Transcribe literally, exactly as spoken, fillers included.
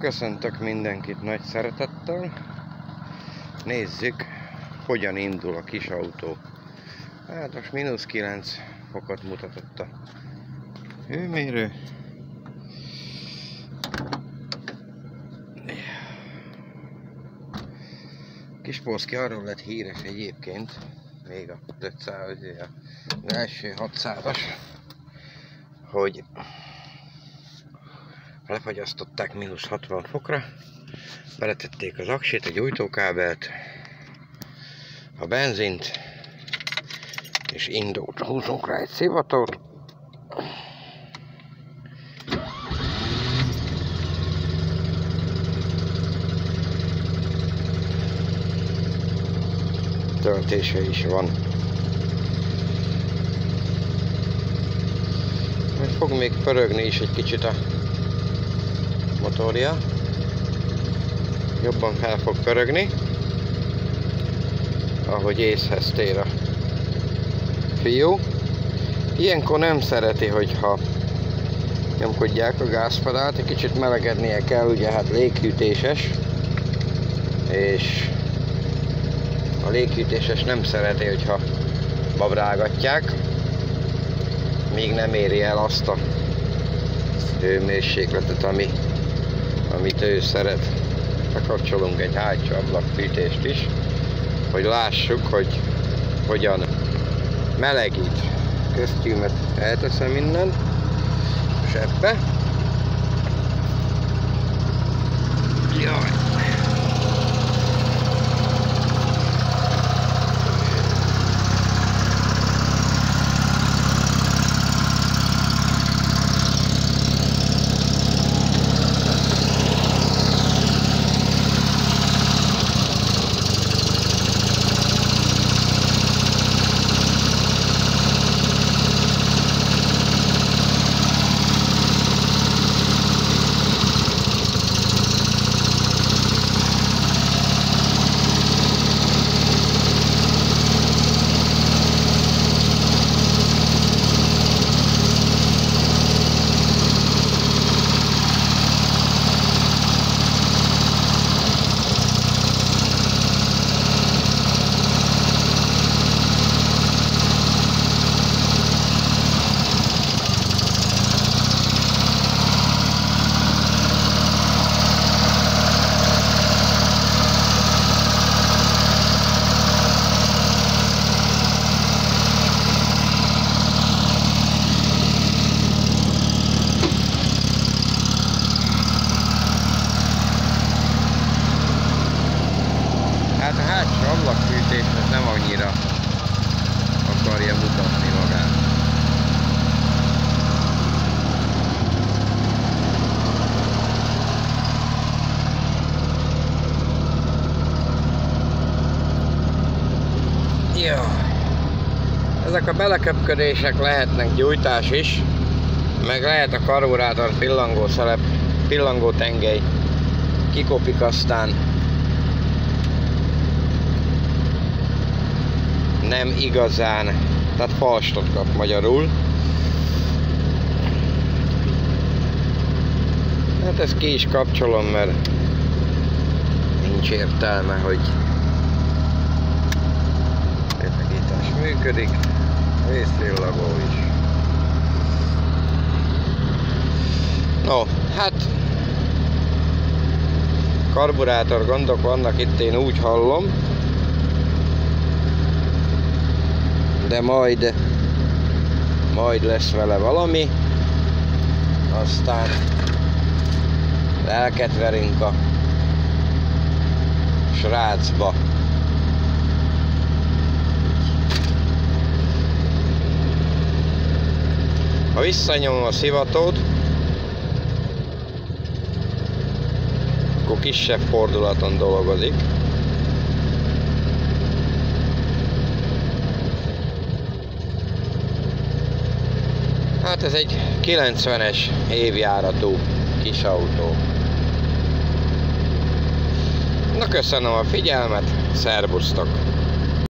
Köszöntök mindenkit nagy szeretettel. Nézzük, hogyan indul a kis autó. Hát most mínusz kilenc fokot mutatott a hőmérő. Kispolszki arról lett híres egyébként, még a ötszáz, az első hatszázas, hogy lefagyasztották mínusz hatvan fokra, beletették az aksit, a gyújtókábelt, a benzint, és indult. Húzunk rá egy szivatort. Töltése is van. Majd fog még pörögni is egy kicsit a motorja. Jobban fel fog pörögni, ahogy észhez tér a fiú. Ilyenkor nem szereti, hogyha nyomkodják a gázpedált, egy kicsit melegednie kell, ugye hát léghűtéses, és a léghűtéses nem szereti, hogyha babrágatják, míg nem éri el azt a hőmérsékletet, ami, amit ő szeret. Bekapcsolunk egy hátsó ablakfűtést is, hogy lássuk, hogy hogyan melegít. Köztyűmet elteszem innen, sebbe. Jaj! Hát a hátsó ablakfűtésnek nem annyira akarja mutatni magát. Jó. Ezek a beleköpködések lehetnek gyújtás is, meg lehet a karburátor pillangó szelep, pillangó tengely kikopik, aztán nem igazán, tehát falstot kap magyarul. Hát ezt ki is kapcsolom, mert nincs értelme, hogy létlegítás működik, vészcsillagó is. No, hát karburátor gondok vannak itt, én úgy hallom, de majd, majd lesz vele valami, aztán lelket verünk a srácba. Ha visszanyomom a szivatót, akkor kisebb fordulaton dolgozik. Hát ez egy kilencvenes évjáratú kis autó. Na, köszönöm a figyelmet, szervusztok!